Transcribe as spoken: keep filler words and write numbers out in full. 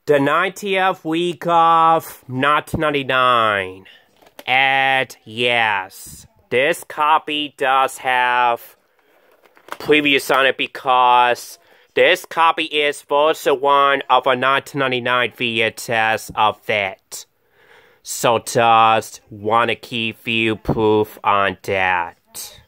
The ninetieth week of nineteen ninety-nine. And yes, this copy does have previous on it because this copy is also one of a nineteen ninety-nine V H S of it. So just wanna give you proof on that.